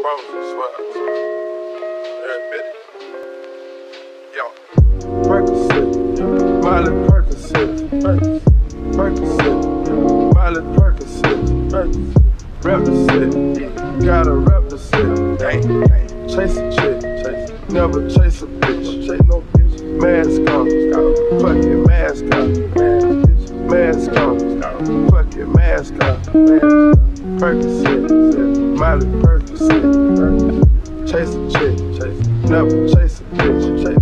Percocet, Miley Percocet, Percocet, Miley Percocet, rep the set, gotta rep the set, chase a chick, never chase a bitch, chase no bitch, mask on, fucking mask on, mask on, fucking mask on, Percocet, Miley Percocet, chase a chick, never chase a bitch, chase